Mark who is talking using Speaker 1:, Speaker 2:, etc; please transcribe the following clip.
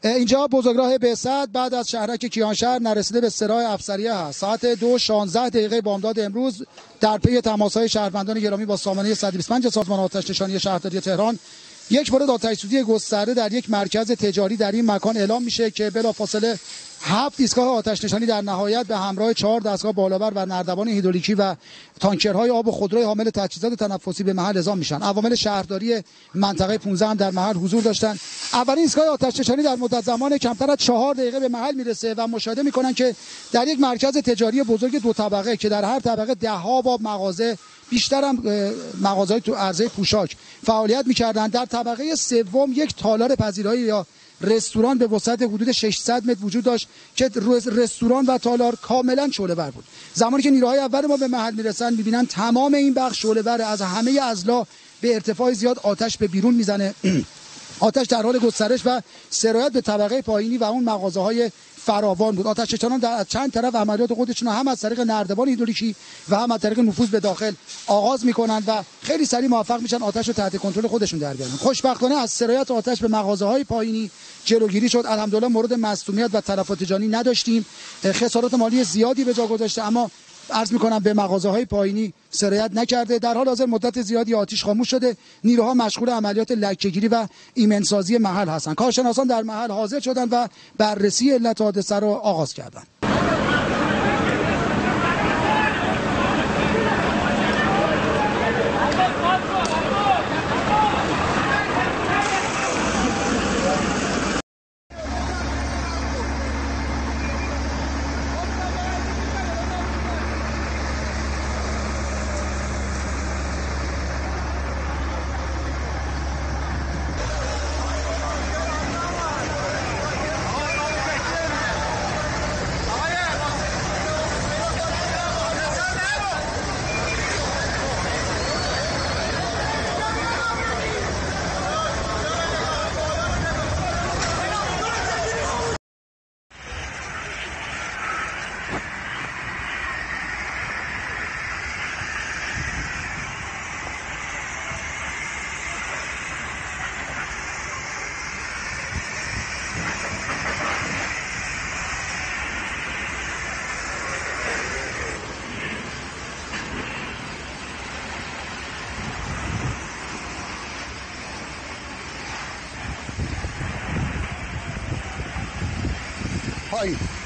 Speaker 1: اینجا بزرگراه بعثت بعد از شهرک کیانشهر نرسیده به سراح افسریه هست. ساعت 2:16 بامداد امروز در پی تماس‌های شهروندان گرامی با سامانه 125 سازمان آتش نشانی شهرداری تهران یک مورد آتش‌سوزی گسترده در یک مرکز تجاری در این مکان اعلام میشه که بلافاصله 7 ایستگاه آتش نشانی در نهایت به همراه 4 دستگاه بالابر و نردبان هیدرولیکی و تانکرهای آب و خودروی حامل تجهیزات تنفسی به محل اعزام میشن. عوامل شهرداری منطقه 15 هم در محل حضور داشتن. اولین ایستگاه آتش نشانی در مدت زمان کمتر از 4 دقیقه به محل میرسه و مشاهده میکنن که در یک مرکز تجاری بزرگ 2 طبقه که در هر طبقه ده‌ها با مغازه، بیشتر هم مغازه‌های تو عرضه پوشاک فعالیت می‌کردند. در طبقه سوم یک تالار پذیرایی یا رستوران به وسعت حدود 600 متر وجود داشت که رستوران و تالار کاملا شعله‌ور بود. زمانی که نیروهای اول ما به محل میرسن می‌بینن تمام این بخش شعله‌ور، از همه اضلاع به ارتفاع زیاد آتش به بیرون میزنه. آتش در حال گسترش و سرایت به طبقه پایینی و اون مغازه‌های فراوان بود. آتش‌نشانان در چند طرف عملیات خودشون هم از طریق نردبان هیدرولیکی و هم از طریق نفوذ به داخل آغاز می‌کنند و خیلی سریع موفق میشن آتش رو تحت کنترل خودشون در بیارن. خوشبختانه از سرایت آتش به مغازه‌های پایینی جلوگیری شد. الحمدلله مورد مصدومیت و تلفات جانی نداشتیم. خسارات مالی زیادی به جا گذاشته، اما عرض می‌کنم به مغازه‌های پایینی سرایت نکرده. در حال حاضر مدت زیادی آتش خاموش شده. نیروها مشغول عملیات لکه‌گیری و ایمن‌سازی محل هستند. کارشناسان در محل حاضر شدند و بررسی علت حادثه را آغاز کردند. پایین